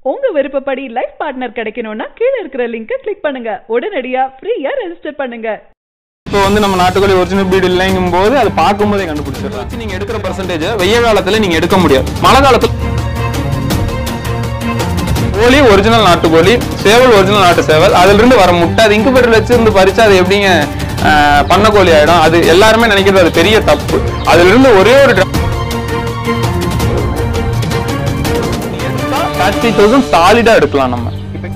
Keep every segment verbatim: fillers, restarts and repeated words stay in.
உங்க விருப்பப்படி life partner கிடைக்கணும்னா கீழ இருக்கிற லிங்கை கிளிக் பண்ணுங்க. உடனடியா ஃப்ரீயா ரெஜிஸ்டர் பண்ணுங்க. இப்போ வந்து நம்ம நாட்டுக்கோழி ஒரிஜினல் பிரீட் இல்லைங்கும் போது அது பார்க்கும்போதே கண்டுபிடிச்சிடலாம். நீங்க எடுக்கிற பர்சன்டேஜ் வெய்ய காலத்துல நீங்க எடுக்க முடியாது. மழை காலத்துல கோழி ஒரிஜினல் நாட்டுக்கோழி, சேவல் ஒரிஜினல் நாட்டு சேவல், அதுல இருந்து வர முட்டை அது இன்குபேட்டர்ல வச்சு இருந்து பறிச்சா அது எப்படிங்க பண்ண கோழி ஆயிடும்? அது எல்லாருமே நினைக்கிறது அது பெரிய தப்பு. அதுல இருந்து ஒரே ஒரு தேர்ட்டி தௌசண்ட் சாலிடா எடுக்கலாம் நம்ம.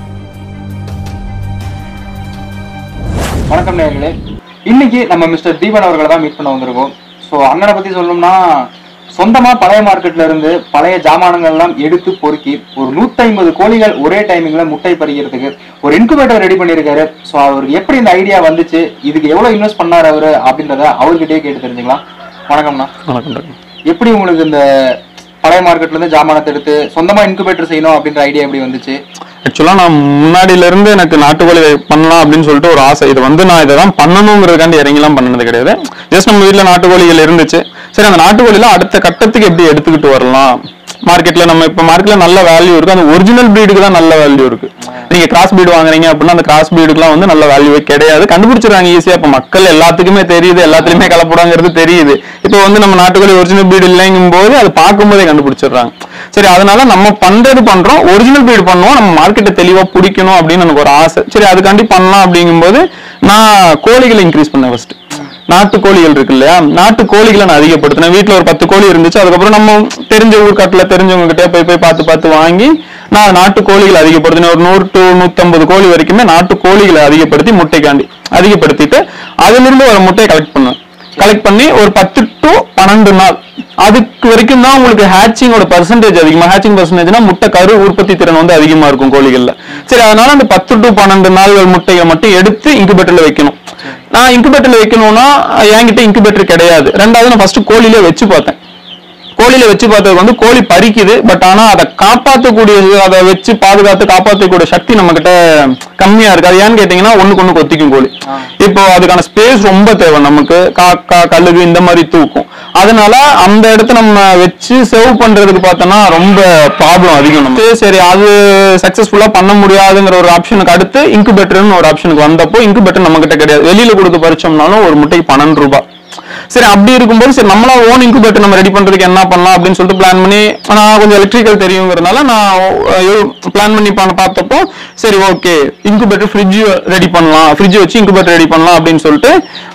வணக்கம் நேயர்களே, இன்னைக்கு நம்ம மிஸ்டர் தீபன் அவர்களை தான் மீட் பண்ண வந்திருக்கோம். ஸோ அண்ணனை பத்தி சொல்லணும்னா, சொந்தமா பழைய மார்க்கெட்ல இருந்து பழைய ஜாமானங்கள் எல்லாம் எடுத்து பொறுக்கி ஒரு நூத்தி ஐம்பது கோழிகள் ஒரே டைமிங்ல முட்டை பறிக்கிறதுக்கு ஒரு இன்குபேட்டர் ரெடி பண்ணியிருக்காரு. ஸோ அவருக்கு எப்படி இந்த ஐடியா வந்துச்சு, இதுக்கு எவ்வளவு இன்வெஸ்ட் பண்ணாரு அவரு அப்படின்றத அவர்கிட்டயே கேட்டு தெரிஞ்சுக்கலாம். வணக்கம்ண்ணா. வணக்கம். எப்படி உங்களுக்கு இந்த பழைய மார்க்கெட்ல இருந்து ஜாமானத்தை எடுத்து சொந்தமா இன்குபேட்டர் செய்யணும் அப்படின்ற ஐடியா எப்படி வந்துச்சு? ஆக்சுவலா நான் முன்னாடியில இருந்து எனக்கு நாட்டுக்கோழி பண்ணலாம் அப்படின்னு சொல்லிட்டு ஒரு ஆசை. இது வந்து நான் இதை தான் பண்ணணுங்கிறதுக்காண்டி இறங்கிலாம் பண்ணது கிடையாது. ஜஸ்ட் நம்ம வீட்டுல நாட்டுக்கோழிகள் இருந்துச்சு. சரி, அந்த நாட்டுக்கோழில அடுத்த கட்டத்துக்கு எப்படி எடுத்துக்கிட்டு வரலாம், மார்க்கெட்ல நம்ம இப்ப மார்க்கெட்ல நல்ல வேல்யூ இருக்கு. அந்த ஒரிஜினல் பிரீடுக்கு தான் நல்ல வேல்யூ இருக்கு. நீங்க கிராஸ் பிரீடு வாங்குறீங்க அப்படின்னா அந்த கிராஸ் பிரீடுக்குலாம் வந்து நல்ல வேல்யூவே கிடையாது. கண்டுபிடிச்சிருக்காங்க ஈஸியா. இப்ப மக்கள் எல்லாத்துக்குமே தெரியுது, எல்லாத்துலயுமே கலப்படாங்கிறது தெரியுது. இப்போ வந்து நம்ம நாட்டுக்கோழி ஒரிஜினல் பிரீடு இல்லைங்கும் போது அது பார்க்கும்போதே கண்டுபிடிச்சிடுறாங்க. சரி, அதனால நம்ம பண்றது பண்றோம், ஒரிஜினல் பிரீடு பண்ணுவோம், நம்ம மார்க்கெட்டை தெளிவா பிடிக்கணும் அப்படின்னு எனக்கு ஒரு ஆசை. சரி, அதுக்காண்டி பண்ணலாம் அப்படிங்கும் போது நான் கோழிகளை இன்க்ரீஸ் பண்ணேன். ஃபர்ஸ்ட் நாட்டு கோழிகள் இருக்கு இல்லையா, நாட்டு கோழிகளை நான் அதிகப்படுத்தினேன். வீட்டுல ஒரு பத்து கோழி இருந்துச்சு. அதுக்கப்புறம் நம்ம தெரிஞ்ச ஊர்காட்டுல தெரிஞ்சவங்க கிட்டே போய் போய் பார்த்து பார்த்து வாங்கி நான் நாட்டு கோழிகளை அதிகப்படுத்தினேன். ஒரு நூறு டு நூத்தி ஐம்பது கோழி வரைக்குமே நாட்டு கோழிகளை அதிகப்படுத்தி முட்டைக்காண்டி அதிகப்படுத்திட்டு அதுல இருந்து ஒரு முட்டையை கலெக்ட் பண்ணுவேன். கலெக்ட் பண்ணி ஒரு பத்து டு பன்னெண்டு நாள் அதுக்கு வரைக்கும் தான் உங்களுக்கு ஹேச்சிங்கோட பர்சன்டேஜ் அதிகமா. ஹேச்சிங் பர்சன்டேஜ்னா முட்டை கரு உற்பத்தி திறன் வந்து அதிகமா இருக்கும் கோழிகள்ல. சரி, அதனால அந்த பத்து டு பன்னெண்டு நாள்கள் முட்டையை மட்டும் எடுத்து இன்குபேட்டர்ல வைக்கணும். நான் இன்குபேட்டர்ல வைக்கணும்னா என்கிட்ட இன்குபேட்டர் கிடையாது. ரெண்டாவது நான் ஃபர்ஸ்ட் கோழிலே வச்சு பார்த்தேன். கோழியில வச்சு பார்த்ததுக்கு வந்து கோழி பறிக்குது, பட் ஆனா அதை காப்பாற்றக்கூடிய, அதை வச்சு பாதுகாத்து காப்பாற்றக்கூடிய சக்தி நம்ம கிட்ட கம்மியா இருக்கு. அது ஏன்னு கேட்டீங்கன்னா ஒண்ணுக்கு ஒண்ணு கொத்திக்கும் கோழி. இப்போ அதுக்கான ஸ்பேஸ் ரொம்ப தேவை நமக்கு. காக்கா கழுகு இந்த மாதிரி தூக்கும். அதனால அந்த இடத்த நம்ம வச்சு சேவ் பண்றதுக்கு பார்த்தோம்னா ரொம்ப ப்ராப்ளம் அதிகம் நமக்கு. சரி, அது சக்சஸ்ஃபுல்லா பண்ண முடியாதுங்கிற ஒரு ஆப்ஷனுக்கு அடுத்து இன்குபேட்டர்னு ஒரு ஆப்ஷனுக்கு வந்தப்போ இன்குபேட்டர் நம்ம கிட்ட கிடையாது. வெளியில கொடுத்து பறிச்சோம்னாலும் ஒரு முட்டைக்கு பன்னெண்டு ரூபாய். சரி, அப்படி இருக்கும்போது சரி நம்மளா ஓன் இன்குபேட்டர் நம்ம ரெடி பண்றதுக்கு என்ன பண்ணலாம் அப்படின்னு சொல்லிட்டு பிளான் பண்ணி, நான் கொஞ்சம் எலக்ட்ரிக்கல் தெரியுங்கிறதுனால நான் பிளான் பண்ணி பார்த்தப்போ சரி ஓகே இன்குபேட்டர் ஃப்ரிட்ஜ் ரெடி பண்ணலாம், ஃப்ரிட்ஜ் வச்சு இன்குபேட்டர் ரெடி பண்ணலாம் அப்படின்னு சொல்லிட்டு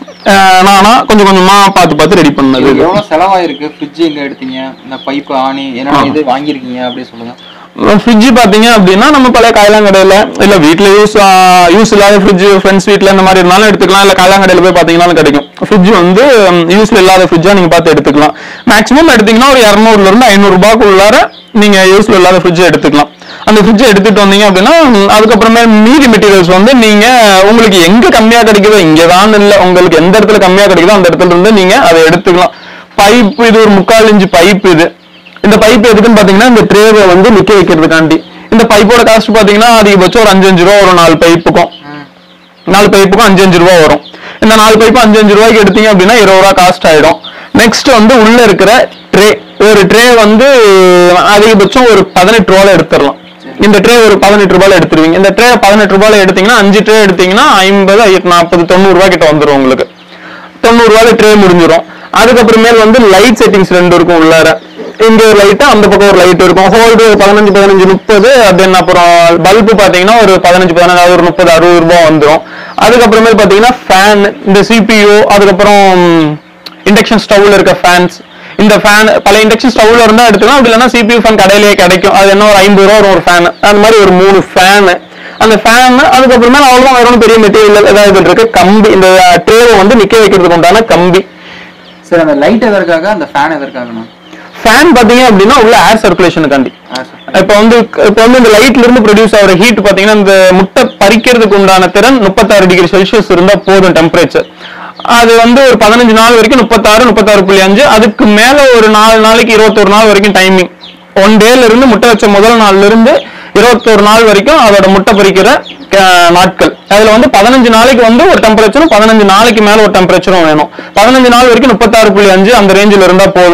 நானா கொஞ்சம் கொஞ்சமா பார்த்து பார்த்து ரெடி பண்ணது. எவ்வளவு செலவாயிருக்கு? ஃப்ரிட்ஜ் எங்க எடுத்தீங்க? இந்த பைப் ஆணி என்ன இது வாங்கிருக்கீங்க அப்படின்னு சொல்லுங்க. ஃப்ரிட்ஜ் பாத்தீங்க அப்படின்னா நம்ம பழைய காயலாங்கடையில இல்ல வீட்டுல யூஸ் யூஸ் இல்லாத ஃப்ரிட்ஜ் ஃப்ரெண்ட்ஸ் வீட்டுல இந்த மாதிரி இருந்தாலும் எடுத்துக்கலாம். இல்ல காயலாங்கடையில போய் பாத்தீங்கன்னாலும் கிடைக்கும். ஃப்ரிட்ஜ் வந்து யூஸ்ல இல்லாத ஃப்ரிட்ஜா நீங்க பார்த்து எடுத்துக்கலாம். மேக்ஸிமம் எடுத்தீங்கன்னா ஒரு இருநூறுல இருந்து ஐநூறு ரூபாய்க்கு உள்ளார நீங்க யூஸ்ல இல்லாத ஃப்ரிட்ஜ் எடுத்துக்கலாம். அந்த ஃப்ரிட்ஜ் எடுத்துட்டு வந்தீங்க அப்படின்னா அதுக்கப்புறமே மீதி மெட்டீரியல்ஸ் வந்து நீங்க உங்களுக்கு எங்க கம்மியா கிடைக்குதோ, இங்கதான் இல்ல உங்களுக்கு எந்த இடத்துல கம்மியா கிடைக்குதோ அந்த இடத்துல இருந்து நீங்க அதை எடுத்துக்கலாம். பைப் இது ஒரு முக்கால் இன்ச்சு பைப். இது இந்த பைப் எதுக்குன்னு பாத்தீங்கன்னா இந்த ட்ரேவை வந்து நிக்க வைக்கிறதுக்காண்டி. இந்த பைப்போட காஸ்ட் பாத்தீங்கன்னா அதிகபட்சம் ஒரு அஞ்சு அஞ்சு ரூபா வரும். நாலு பைப்புக்கும் நாலு பைப்புக்கும் அஞ்சு அஞ்சு ரூபா வரும். இந்த நாலு பைப்பு அஞ்சு அஞ்சு ரூபாய்க்கு எடுத்தீங்க அப்படின்னா இருபது ரூபா காஸ்ட் ஆயிடும். நெக்ஸ்ட் வந்து உள்ள இருக்கிற ட்ரே, ஒரு ட்ரே வந்து அதிகபட்சம் ஒரு பதினெட்டு ரூபாயில எடுத்துடலாம். இந்த ட்ரே ஒரு பதினெட்டு ரூபாயில எடுத்துருவீங்க. இந்த ட்ரே பதினெட்டு ரூபாயில எடுத்தீங்கன்னா அஞ்சு ட்ரே எடுத்தீங்கன்னா ஐம்பது நாற்பது தொண்ணூறு ரூபாய் கிட்ட வந்துடும். உங்களுக்கு தொண்ணூறு ரூபாயில ட்ரே முடிஞ்சிடும். அதுக்கப்புறமேல் வந்து லைட் செட்டிங்ஸ் ரெண்டு இருக்கும் உள்ளார. இங்க ஒரு லைட், அந்த பக்கம் ஒரு லைட் இருக்கும். ஹோல்டு பதினஞ்சு பதினஞ்சு முப்பது. தென் அப்புறம் பல்பு பாத்தீங்கன்னா ஒரு பதினஞ்சு பதினஞ்சு ஒரு முப்பது அறுபது ரூபாய் வந்துடும். அதுக்கப்புறமே பாத்தீங்கன்னா ஃபேன், இந்த சிபியூ, அதுக்கப்புறம் இண்டக்ஷன் ஸ்டவ்ல இருக்க ஃபேன்ஸ். இந்த ஃபேன் பழைய இண்டக்ஷன் ஸ்டவ்ல இருந்தா எடுத்துக்கலாம். அப்படி இல்லைன்னா சிபியூ ஃபேன் கடையிலேயே கிடைக்கும். அது என்ன ஒரு ஐம்பது ரூபா வரும் ஒரு ஃபேன். அந்த மாதிரி ஒரு மூணு ஃபேனு. அந்த ஃபேன் அதுக்கப்புறமே அவ்வளவுதான். வேற ஒன்றும் பெரிய மெட்டீரியல் ஏதாவது இருக்கு. கம்பி, இந்த ட்ரேவை வந்து நிக்க வைக்கிறதுக்கு உண்டான கம்பி. சரி, அந்த லைட் எதற்காக, அந்த ஃபேன் எதற்காகண்ணா? ஃபேன் பாத்தீங்க அப்படின்னா உள்ள ஏர் சர்க்குலேஷனுக்காண்டி. இப்ப வந்து இப்ப வந்து இந்த லைட்ல இருந்து ப்ரொடியூஸ் ஆகிற ஹீட் பாத்தீங்கன்னா இந்த முட்டை பறிக்கிறதுக்கு உண்டான திறன் முப்பத்தாறு டிகிரி செல்சியஸ் இருந்தா போதும் டெம்பரேச்சர். அது வந்து ஒரு பதினஞ்சு நாள் வரைக்கும் முப்பத்தாறு முப்பத்தாறு புள்ளி அஞ்சு. அதுக்கு மேல ஒரு நாலு நாளைக்கு இருபத்தொரு நாள் வரைக்கும் டைமிங். ஒன் டேல இருந்து முட்டை வச்ச முதல் நாள்ல இருந்து இருபத்தொரு நாள் வரைக்கும் அதோட முட்டை பறிக்கிற நாட்கள். அதுல வந்து பதினஞ்சு நாளைக்கு வந்து ஒரு டெம்பரேச்சரும் பதினஞ்சு நாளைக்கு மேல ஒரு டெம்பரேச்சரும் வேணும். பதினஞ்சு நாள் வரைக்கும் முப்பத்தாறு புள்ளி அஞ்சு அந்த ரேஞ்சில் இருந்தா போதும்.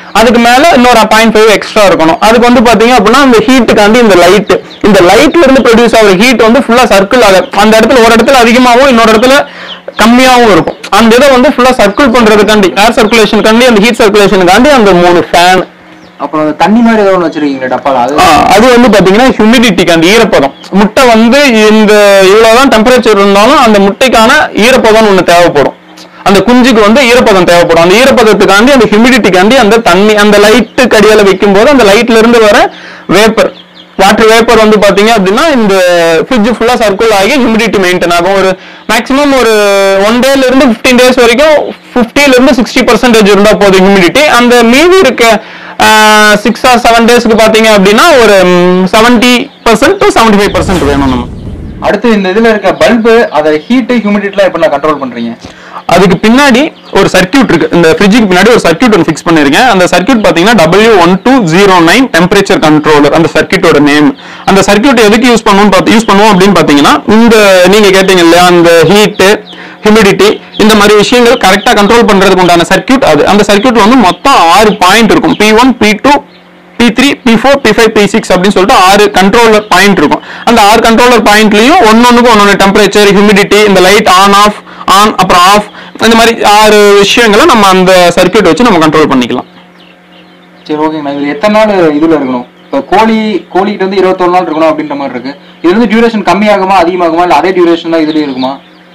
அதுக்கு மேல இன்னொரு பாயிண்ட் ஃபைவ் எக்ஸ்ட்ரா இருக்கணும். அதுக்கு வந்து பாத்தீங்க அப்படின்னா இந்த ஹீட்டுக்காண்டி இந்த லைட் இந்த லைட்ல இருந்து ப்ரொடியூஸ் ஆகிற ஹீட் வந்து ஃபுல்லா சர்க்கிள் ஆகும். அந்த இடத்துல ஒரு இடத்துல அதிகமாகவும் இன்னொரு இடத்துல கம்மியாகவும் இருக்கும். அந்த இதை வந்து ஃபுல்லா சர்க்கிள் பண்றதுக்காண்டி ஏர் சர்க்குலேஷனுக்காண்டி அந்த ஹீட் சர்க்குலேஷனுக்காண்டி அந்த மூணு ஃபேன். அப்புறம் தண்ணி மாதிரி ஏதோ ஒன்று வச்சிருக்கீங்களா டப்பால? அது அது வந்து பாத்தீங்கன்னா ஹியூமிடிட்டிக்கு ஈரப்பதம். முட்டை வந்து இந்த இவ்வளவுதான் டெம்பரேச்சர் இருந்தாலும் அந்த முட்டைக்கான ஈரப்பதம் ஒண்ணு தேவைப்படும். அந்த குஞ்சுக்கு வந்து ஈரப்பதம் தேவைப்படும். அந்த ஈரப்பதத்துக்காண்டி அந்த ஹியூமிடிட்டிக்காண்டி அந்த தண்ணி அந்த லைட்டு கடியால வைக்கும் போது அந்த லைட்ல இருந்து வர வேப்பர் வாட்டர் வேப்பர் வந்து பாத்தீங்க அப்படின்னா இந்த ஃப்ரிட்ஜ் ஃபுல்லா சர்க்கிள் ஆகி ஹியூமிடிட்டி மெயின்டைன் ஆகும். ஒரு மேக்ஸிமம் ஒரு ஒன் டேல இருந்து பிப்டீன் டேஸ் வரைக்கும் பிப்டில இருந்து சிக்ஸ்டி பர்சன்டேஜ் இருந்தா போதும் ஹியூமிடிட்டி. அந்த மீதி இருக்க சிக்ஸ் ஆர் செவன் டேஸ்க்கு பாத்தீங்க அப்படின்னா ஒரு seventy percent to seventy five percent வேணும் நம்ம. அடுத்து இந்த இதுல இருக்க பல்பு அதை ஹீட் ஹியூமிடிட்டிலாம் எப்படி கண்ட்ரோல் பண்றீங்க? அதுக்கு பின்னாடி ஒரு சர்க்யூட் இருக்கு. இந்த ஃப்ரிட்ஜுக்கு பின்னாடி ஒரு சர்க்யூட் ஒன்று ஃபிக்ஸ் பண்ணிருக்கேன். அந்த சர்க்யூட் பாத்தீங்கன்னா W one two zero nine temperature controller அந்த சர்க்யூட்டோட நேம். அந்த சர்க்யூட் எதுக்கு யூஸ் பண்ணுவோம் யூஸ் பண்ணுவோம் அப்படின்னு பாத்தீங்கன்னா இந்த நீங்க கேட்டீங்க இல்லையா அந்த ஹீட் ஹியூமிடிட்டி இந்த மாதிரி விஷயங்கள் கரெக்டா கண்ட்ரோல் பண்றதுக்கு உண்டான சர்க்யூட் அது. அந்த சர்க்யூட்ல வந்து மொத்தம் ஆறு பாயிண்ட் இருக்கும். P one P two P three P four P five P six அப்படின்னு சொல்லிட்டு ஆறு கண்ட்ரோலர் பாயிண்ட் இருக்கும். அந்த ஆறு கண்ட்ரோலர் பாயிண்ட்லயும் ஒன்னொன்னுக்கும் ஒன்னொன்னு டெம்பரேச்சர் ஹியூமிடிட்டி இந்த லைட் ஆன் ஆஃப் ஆன் அப்புறம் ஆஃப் இந்த மாதிரி ஆறு விஷயங்களை நம்ம அந்த சர்க்யூட் வச்சு நம்ம கண்ட்ரோல் பண்ணிக்கலாம். சரி ஓகேங்களா. இதுல எத்தனை நாள் இதுல இருக்கணும்? இப்போ கோழி கோழிகிட்ட வந்து இருபத்தொரு நாள் இருக்கணும் அப்படின்ற மாதிரி இருக்கு. இது வந்து டியூரேஷன் கம்மியாகுமா அதிகமாகுமா இல்ல அதே டியூரேஷன் தான் இதுலயும் இருக்குமா?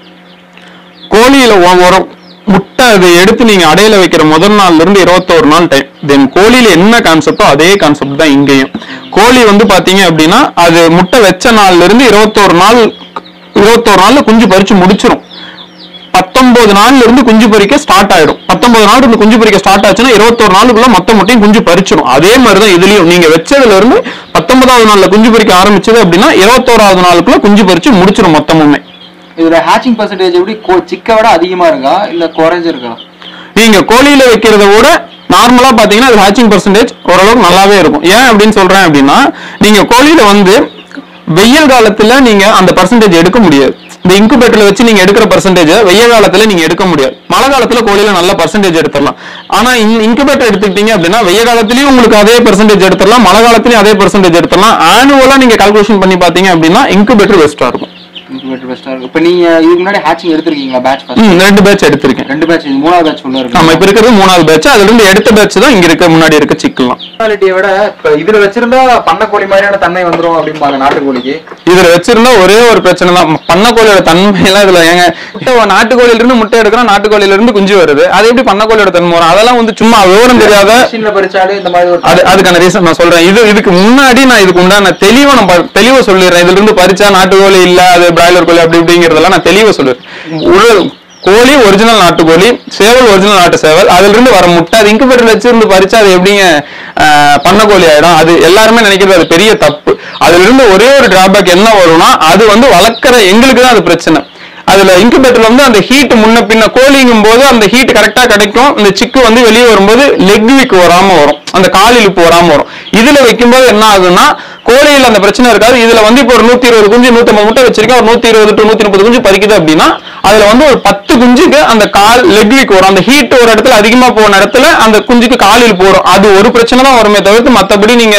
கோழியில ஒரு முட்டை அதை எடுத்து நீங்க அடையில வைக்கிற முதல் நாள்ல இருந்து இருபத்தோரு நாள் டைம். தென் கோழியில என்ன கான்செப்டோ அதே கான்செப்ட் தான் இங்கேயும். கோழி வந்து பாத்தீங்க அப்படின்னா அது முட்டை வச்ச நாள்ல இருந்து இருபத்தோரு நாள் இருபத்தோரு நாள்ல குஞ்சு பறிச்சு முடிச்சிடும். பத்தொன்பது நாள்ல இருந்து குஞ்சு பறிக்க ஸ்டார்ட் ஆயிடும். பத்தொன்பது நாள் இருந்து குஞ்சு பறிக்க ஸ்டார்ட் ஆச்சுன்னா இருபத்தோரு நாளுக்குள்ள மொத்த முட்டையும் குஞ்சு பறிச்சிடும். அதே மாதிரிதான் இதுலயும் நீங்க வச்சதுல இருந்து பத்தொன்பதாவது நாள்ல குஞ்சு பறிக்க ஆரம்பிச்சது அப்படின்னா இருபத்தோராவது நாளுக்குள்ள குஞ்சு பறிச்சு முடிச்சிடும் மொத்தமுமே. இதுல ஹேச்சிங் பர்சன்டேஜ் எப்படி சிக்க விட அதிகமா இருக்கா இல்ல குறைஞ்சு இருக்கா? நீங்க கோழியில வைக்கிறத விட நார்மலா பாத்தீங்கன்னா அது ஹேச்சிங் பர்சன்டேஜ் ஓரளவுக்கு நல்லாவே இருக்கும். ஏன் அப்படின்னு சொல்றேன் அப்படின்னா நீங்க கோழியில வந்து வெயில் காலத்துல நீங்க அந்த பர்சன்டேஜ் எடுக்க முடியாது. இந்த இன்குபேட்டர்ல வச்சு நீங்க எடுக்கிற பர்சன்டேஜ் வெயில் காலத்துல நீங்க எடுக்க முடியாது. மழை காலத்துல கோழியில நல்ல பர்சன்டேஜ் எடுத்துடலாம். ஆனா இன்குபேட்டர் எடுத்துக்கிட்டீங்க அப்படின்னா வெயில் காலத்திலயும் உங்களுக்கு அதே பர்சன்டேஜ் எடுத்துடலாம், மழை காலத்திலயும் அதே பர்சன்டேஜ் எடுத்துடலாம். ஆனுவலா நீங்க கால்குலேஷன் பண்ணி பாத்தீங்க அப்படின்னா இன்குபேட்டர் பெஸ்டா இருக்கும். இப்ப நீங்க இதுக்கு முன்னாடி ஹேச்சிங் எடுத்திருக்கீங்களா? பேட்ச் ரெண்டு பேட்ச் எடுத்திருக்கேன். ரெண்டு பேட்ச் மூணாவது பேட்ச் உள்ள இருக்கு. ஆமா இப்ப இருக்கிறது மூணாவது பேட்ச். அதுல இருந்து எடுத்த பேட்ச் தான் இங்க இருக்க முன்னாடி இருக்க சிக்கலாம். குவாலிட்டியை விட இப்ப இதுல வச்சிருந்தா பண்ணக்கோழி மாதிரியான தன்மை வந்துரும் அப்படிம்பாங்க நாட்டுக்கோழிக்கு. இதுல வச்சிருந்தா ஒரே ஒரு பிரச்சனை தான், பண்ணக்கோழியோட தன்மை எல்லாம் இதுல ஏங்க நாட்டுக்கோழில இருந்து முட்டை எடுக்கிறோம், நாட்டுக்கோழில இருந்து குஞ்சு வருது, அது எப்படி பண்ணக்கோழியோட தன்மை வரும்? அதெல்லாம் வந்து சும்மா விவரம் தெரியாத பறிச்சாலே இந்த மாதிரி அது அதுக்கான ரீசன் நான் சொல்றேன். இது இதுக்கு முன்னாடி நான் இதுக்கு உண்டான தெளிவா நம்ம தெளிவா சொல்லிடுறேன். இதுல இருந்து பறிச்சா நாட்டுக்கோழி இல்ல அது பிராய்லர் கோழி அப்படி இப்படிங்கிறதெல்லாம் நான் தெளிவா சொல்லுவேன். கோழி ஒரிஜினல் நாட்டுக்கோழி, சேவல் ஒரிஜினல் நாட்டு சேவல், அதுல இருந்து வர முட்டை அது இன்குபேட்டர்ல வச்சிருந்து பறிச்சா அது எப்படிங்க பண்ணக்கோழி ஆயிடும்? அது எல்லாருமே நினைக்கிறது அது பெரிய தப்பு. அதுல இருந்து ஒரே ஒரு டிராபேக் என்ன வரும்னா அது வந்து வளர்க்குற எங்களுக்கு தான் அது பிரச்சனை. அதுல இன்குபேட்டர்ல வந்து அந்த ஹீட் முன்ன பின்ன கோழிங்கும் போது அந்த ஹீட் கரெக்டா கிடைக்கும். இந்த சிக்கு வந்து வெளியே வரும்போது லெக் வீக் வராம வரும், அந்த கால் இழுப்பு வராம வரும். இதுல வைக்கும்போது என்ன ஆகுதுன்னா கோழியில அந்த பிரச்சனை இருக்காது. இதுல வந்து இப்போ ஒரு நூத்தி இருபது குஞ்சு நூத்தி ஐம்பது முட்டை வச்சிருக்கேன், ஒரு நூத்தி இருபது டு நூத்தி முப்பது குஞ்சு பறிக்குது அப்படின்னா அதுல வந்து ஒரு பத்து குஞ்சுக்கு அந்த கால் லெக் வீக் வரும். அந்த ஹீட் ஒரு இடத்துல அதிகமா போன இடத்துல அந்த குஞ்சுக்கு கால் இழுப்பு வரும். அது ஒரு பிரச்சனை தான் வருமே தவிர்த்து மற்றபடி நீங்க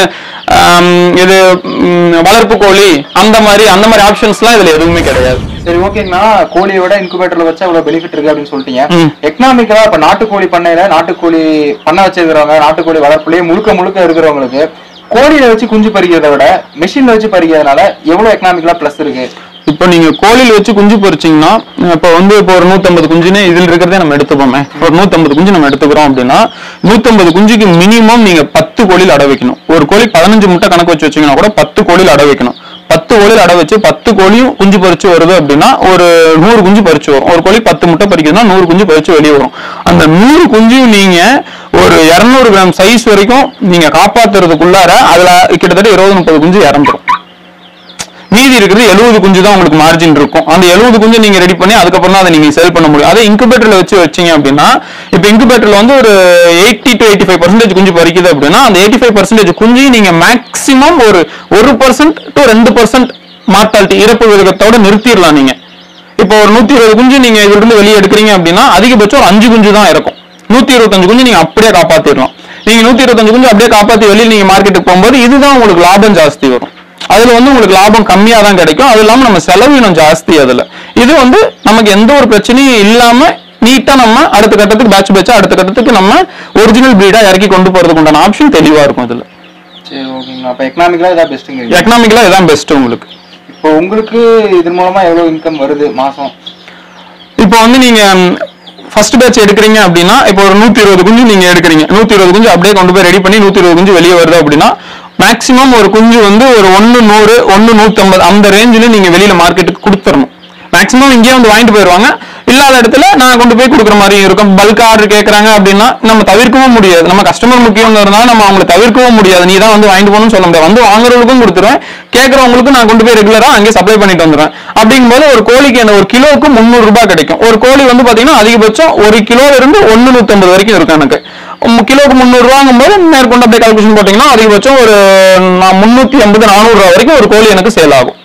இது வளர்ப்பு கோழி அந்த மாதிரி அந்த மாதிரி ஆப்ஷன்ஸ் எல்லாம் இதுல எதுவுமே கிடையாது. சரி ஓகேங்கண்ணா, கோழியை விட இன்குபேட்டர்ல வச்சா அவ்வளவு பெனிஃபிட் இருக்கு அப்படின்னு சொல்லிட்டீங்க. எக்கனாமிக்கலா இப்ப நாட்டுக்கோழி பண்ணையில நாட்டுக்கோழி பண்ண வச்சிருக்கிறவங்க, நாட்டுக்கோழி வளர்ப்புலயே முழுக்க முழுக்க இருக்கிறவங்களுக்கு கோழியில வச்சு குஞ்சு பறிக்கிறத விட மெஷின்ல வச்சு பறிக்கிறதுனால எவ்வளவு எக்கனாமிக்கலா பிளஸ் இருக்கு? இப்போ நீங்க கோழில வச்சு குஞ்சு பொறிச்சீங்கன்னா இப்போ வந்து இப்போ ஒரு நூத்தி ஐம்பது குஞ்சுன்னு இதுல இருக்கிறதே நம்ம எடுத்துப்போமே. ஒரு நூத்தி ஐம்பது குஞ்சு நம்ம எடுத்துக்கிறோம் அப்படின்னா நூத்தி ஐம்பது குஞ்சுக்கு மினிமம் நீங்க பத்து கோழியில் அடை வைக்கணும். ஒரு கோழி பதினஞ்சு முட்டை கணக்கு வச்சு வச்சீங்கன்னா கூட பத்து கோழியில் அடை வைக்கணும். பத்து கோழியில் அடை வச்சு பத்து கோழியும் குஞ்சு பறிச்சு வருது அப்படின்னா ஒரு நூறு குஞ்சு பறிச்சு வரும். ஒரு கோழி பத்து முட்டை பறிக்குதுன்னா நூறு குஞ்சு பறிச்சு வெளியே வரும். அந்த நூறு குஞ்சையும் நீங்க ஒரு இருநூறு கிராம் சைஸ் வரைக்கும் நீங்க காப்பாத்துறதுக்குள்ளார அதுல கிட்டத்தட்ட இருபது முப்பது குஞ்சு இறந்துரும். மீதி இருக்கிறது எழுபது குஞ்சு தான் உங்களுக்கு மார்ஜின் இருக்கும். அந்த எழுபது குஞ்சு நீங்க ரெடி பண்ணி அதுக்கப்புறம் தான் அதை நீங்க சேல் பண்ண முடியும். அதை இன்குபேட்டர்ல வச்சு வச்சீங்க அப்படின்னா இப்ப இன்குபேட்டர்ல வந்து ஒரு eighty to eighty five percentage குஞ்சு பறிக்குது அப்படின்னா அந்த எயிட்டி ஃபைவ் பர்சன்டேஜ் குஞ்சு நீங்க மேக்சிமம் ஒரு ஒரு பர்சன்ட் டு ரெண்டு பர்சன்ட் மார்டாலிட்டி இறப்பு விகிதத்தோட நிறுத்திடலாம். நீங்க இப்போ ஒரு நூத்தி இருபது குஞ்சு நீங்க இதுல இருந்து வெளியே எடுக்கிறீங்க அப்படின்னா அதிகபட்சம் ஒரு அஞ்சு குஞ்சு தான் இருக்கும். நூத்தி இருபத்தஞ்சு குஞ்சு நீங்க அப்படியே காப்பாத்திடலாம். நீங்க நூத்தி இருபத்தஞ்சு குஞ்சு அப்படியே காப்பாத்தி வெளியில் நீங்க மார்க்கெட்டுக்கு போகும்போது இதுதான் உங்களுக்கு லாபம் ஜாஸ்தி வரும். அதுல வந்து உங்களுக்கு லாபம் கம்மியா தான் கிடைக்கும். அது இல்லாம நம்ம செலவினம் ஜாஸ்தி அதுல. இது வந்து நமக்கு எந்த ஒரு பிரச்சனையும் இல்லாம நீட்டா நம்ம அடுத்த கட்டத்துக்கு பேட்ச் பேட்சா அடுத்த கட்டத்துக்கு நம்ம ஒரிஜினல் பிரீடா இறக்கி கொண்டு போறதுக்கு உண்டான ஆப்ஷன் தெளிவா இருக்கும் இதுல. சரி, ஓகேங்களா. அப்ப எக்கனாமிக்கலா இதான் பெஸ்ட்டுங்க. எக்கனாமிக்கலா இதான் பெஸ்ட் உங்களுக்கு. இப்போ உங்களுக்கு இதன் மூலமா எவ்வளவு இன்கம் வருது மாசம்? இப்போ வந்து நீங்க ஃபர்ஸ்ட் பேட்ச் எடுக்கிறீங்க அப்படின்னா இப்போ ஒரு நூத்தி இருபது குஞ்சு நீங்க எடுக்கிறீங்க, நூத்தி இருபது குஞ்சு அப்படியே கொண்டு போய் ரெடி பண்ணி நூத்தி இருபது குஞ்சு வெளியே வருது அப்படின்னா மேக்சிமம் ஒரு குஞ்சு வந்து ஒரு ஒன்னு நூறு ஒன்னு நூத்தி ஐம்பது அந்த ரேஞ்சில நீங்க வெளியில மார்க்கெட்டுக்கு கொடுத்துடணும். மேக்சிமம் இங்கேயே வந்து வாங்கிட்டு போயிடுவாங்க. இல்லாத இடத்துல நான் கொண்டு போய் கொடுக்குற மாதிரி இருக்கும். பல்க் ஆர்டர் கேட்கறாங்க அப்படின்னா நம்ம தவிர்க்கவும் முடியாது. நம்ம கஸ்டமர் முக்கியங்கிறதுனால நம்ம அவங்களை தவிர்க்கவும் முடியாது. நீ தான் வந்து வாங்கிட்டு போகணும்னு சொல்ல முடியாது. வந்து வாங்குறவங்களுக்கும் கொடுத்துருவேன், கேட்கறவங்களுக்கும் நான் கொண்டு போய் ரெகுலரா அங்கே சப்ளை பண்ணிட்டு வந்துடுவேன். அப்படிங்கும்போது ஒரு கோழிக்கு என்ன ஒரு கிலோவுக்கு முந்நூறு ரூபாய் கிடைக்கும். ஒரு கோழி வந்து பாத்தீங்கன்னா அதிகபட்சம் ஒரு கிலோ இருந்து ஒன்னு நூத்தி ஐம்பது வரைக்கும் இருக்கும். எனக்கு கிலோக்கு முந்நூறு ரூபாங்கும் போது மேற்கொண்டு அப்படியே கால்குலேஷன் போட்டீங்கன்னா அதிகபட்சம் ஒரு முன்னூத்தி ஐம்பது நானூறு ரூபாய் வரைக்கும் ஒரு கோழி எனக்கு சேல் ஆகும்.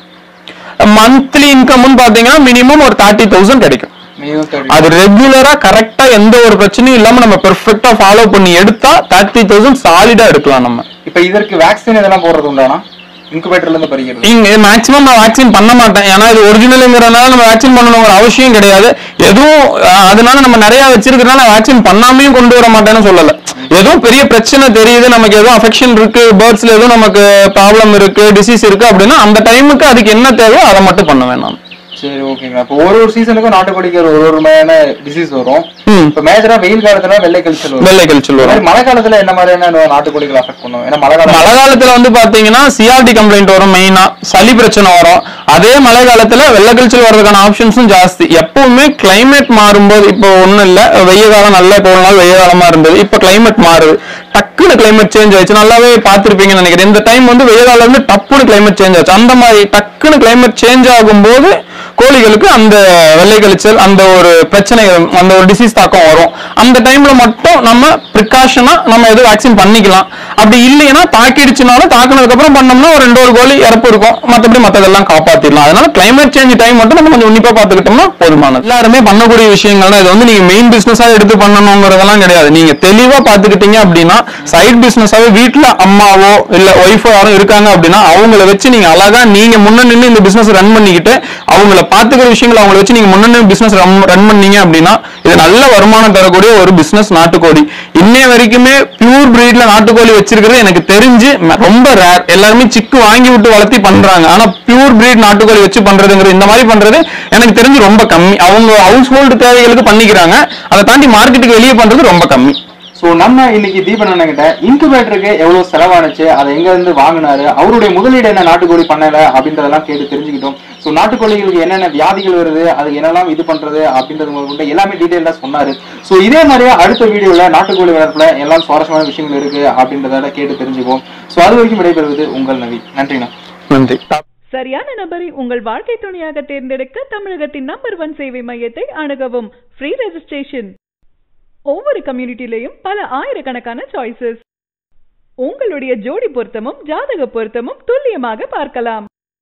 மந்த்லி இன்கம் பாத்தீங்கன்னா மினிமம் ஒரு தேர்ட்டி தௌசண்ட் கிடைக்கும். அது ரெகுலரா கரெக்டா எந்த ஒரு பிரச்சனையும் இல்லாம நம்ம பெர்ஃபெக்ட்டா ஃபாலோ பண்ணி எடுத்தா தேர்ட்டி தௌசண்ட் சாலிடா எடுக்கலாம் நம்ம. இப்ப இதற்கு வேக்சின் எதனா போடுறது உண்டானா? இன்குபேட்டர்ல இருந்து பறிக்கிறது இங்க மேக்ஸிமம் நான் வேக்சின் பண்ண மாட்டேன். ஏன்னா இது ஒரிஜினல்ங்கிறனால நம்ம வேக்சின் பண்ணணுங்கிற அவசியம் கிடையாது. எதுவும் அதனால நம்ம நிறைய வச்சிருக்கிறதுனால வேக்சின் பண்ணாமையும் கொண்டு வர மாட்டேன்னு சொல்லல. எதுவும் பெரிய பிரச்சனை தெரியுது, நமக்கு எதுவும் அஃபெக்ஷன் இருக்கு, பேர்ட்ஸ்ல எதுவும் நமக்கு ப்ராப்ளம் இருக்கு, டிசீஸ் இருக்கு அப்படின்னா அந்த டைமுக்கு அதுக்கு என்ன தேவையோ அதை மட்டும் பண்ணுவேன் நான். சரி, ஓகேங்க. இப்போ ஒரு ஒரு சீசனுக்கும் நாட்டுக்கோழிக்கு ஒரு ஒரு மாதிரியான டிசீஸ் வரும். இப்போ மேஜரா வெயில் காலத்துல வெள்ளை கழிச்சல் வரும். வெள்ளை கழிச்சல் வரும். மழை காலத்துல என்ன மாதிரியான நாட்டுக்கோழிகள் அஃபெக்ட் பண்ணும்? ஏன்னா மழை காலம் மழை காலத்துல வந்து பாத்தீங்கன்னா சிஆர்டி கம்ப்ளைண்ட் வரும், மெயினா சளி பிரச்சனை வரும். அதே மழை காலத்துல வெள்ளை கழிச்சல் வர்றதுக்கான ஆப்ஷன்ஸும் ஜாஸ்தி. எப்பவுமே கிளைமேட் மாறும்போது இப்போ ஒண்ணும் இல்ல, வெய்ய காலம் நல்ல இப்போ ஒரு நாள் வெய்ய காலமா இருந்தது, இப்ப கிளைமேட் மாறுது, டக்குனு கிளைமேட் சேஞ்ச் ஆயிடுச்சு. நல்லாவே பாத்துருப்பீங்கன்னு நினைக்கிறேன். இந்த டைம் வந்து வெய்ய காலம் இருந்து டப்புனு கிளைமேட் சேஞ்ச் ஆச்சு. அந்த மாதிரி டக்குனு கிளைமேட் சேஞ்ச் ஆகும் போது கோழிகளுக்கு அந்த வெள்ளை கழிச்சல் அந்த ஒரு பிரச்சனை அந்த ஒரு டிசீஸ் தாக்கம் வரும். அந்த டைம்ல மட்டும் நம்ம ப்ரிகாஷனா நம்ம எது வேக்சின் பண்ணிக்கலாம். அப்படி இல்லைன்னா தாக்கிடுச்சுனாலும் தாக்குனதுக்கு அப்புறம் பண்ணோம்னா ஒரு ரெண்டு ஒரு கோழி இறப்பு இருக்கும், மற்றபடி மற்றதெல்லாம் காப்பாத்திடலாம். அதனால கிளைமேட் சேஞ்ச் டைம் மட்டும் நம்ம கொஞ்சம் உன்னிப்பா பாத்துக்கிட்டோம்னா போதுமானது. எல்லாருமே பண்ணக்கூடிய விஷயங்கள் தான். இது வந்து நீங்க மெயின் பிசினஸா எடுத்து பண்ணணுங்கிறதெல்லாம் கிடையாது. நீங்க தெளிவா பாத்துக்கிட்டீங்க அப்படின்னா சைட் பிசினஸாவே வீட்டுல அம்மாவோ இல்ல ஒய்ஃபோ யாரும் இருக்காங்க அப்படின்னா அவங்கள வச்சு நீங்க அழகா நீங்க முன்ன நின்று இந்த பிசினஸ் ரன் பண்ணிக்கிட்டு அவங்கள பாத்துக்கிற விஷயங்களை அவங்களை வச்சு நீங்க முன்னே பிசினஸ் ரன் பண்ணீங்க அப்படின்னா இது நல்ல வருமானம் தரக்கூடிய ஒரு பிசினஸ் நாட்டுக்கோழி. இன்னைய வரைக்குமே பியூர் பிரீட்ல நாட்டுக்கோழி வச்சிருக்கிறது எனக்கு தெரிஞ்சு ரொம்ப ரேர். எல்லாருமே சிக்கு வாங்கி விட்டு வளர்த்தி பண்றாங்க. ஆனா பியூர் பிரீட் நாட்டுக்கோழி வச்சு பண்றதுங்கிறது இந்த மாதிரி பண்றது எனக்கு தெரிஞ்சு ரொம்ப கம்மி. அவங்க ஹவுஸ் ஹோல்டு தேவைகளுக்கு பண்ணிக்கிறாங்க, அதை தாண்டி மார்க்கெட்டுக்கு வெளியே பண்றது ரொம்ப கம்மி. சோ நம்ம இன்னைக்கு தீபன் அண்ணன் கிட்ட இன்குபேட்டருக்கு எவ்வளவு செலவானுச்சு, அதை எங்க இருந்து வாங்கினாரு, அவருடைய முதலீடு என்ன நாட்டுக்கோழி பண்ணல அப்படின்றதெல்லாம் கேட்டு தெரிஞ்சுக்கிட்டோம். சோ நாட்டுக்கோழிகளுக்கு என்னென்ன வியாதிகள் வருது, அது என்னெல்லாம் இது பண்றது அப்படின்றது முதல்ல எல்லாமே டீடைலா சொன்னாரு. சோ இதே மாதிரியே அடுத்த வீடியோல நாட்டுக்கோழி வளர்ப்புல எல்லாம் சுவாரஸ்யமான விஷயங்கள் இருக்கு அப்படின்றத கேட்டு தெரிஞ்சுப்போம். சோ அது வரைக்கும் விடைபெறுவது உங்கள் நவி. நன்றிண்ணா. நன்றி. சரியான நபரை உங்கள் வாழ்க்கை துணையாக தேர்ந்தெடுக்க தமிழகத்தின் நம்பர் ஒன் சேவை மையத்தை அணுகவும். Free registration. ஒவ்வொரு கம்யூனிட்டிலையும் பல ஆயிரக்கணக்கான சாய்ஸஸ். உங்களுடைய ஜோடி பொருத்தமும் ஜாதக பொருத்தமும் துல்லியமாக பார்க்கலாம்.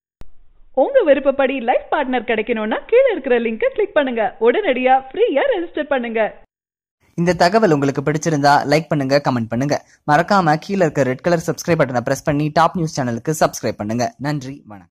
உங்க விருப்பப்படி லைஃப் பார்ட்னர் கிடைக்கணும்னா கீழே இருக்கிற லிங்கை கிளிக் பண்ணுங்க. உடனடியா ஃப்ரீயா ரெஜிஸ்டர் பண்ணுங்க. இந்த தகவல் உங்களுக்கு பிடிச்சிருந்தா லைக் பண்ணுங்க, கமெண்ட் பண்ணுங்க. மறக்காம கீழே இருக்க ரெட் கலர் சப்ஸ்கிரைப் பட்டனை பிரஸ் பண்ணி டாப் நியூஸ் சேனலுக்கு சப்ஸ்கிரைப் பண்ணுங்க. நன்றி, வணக்கம்.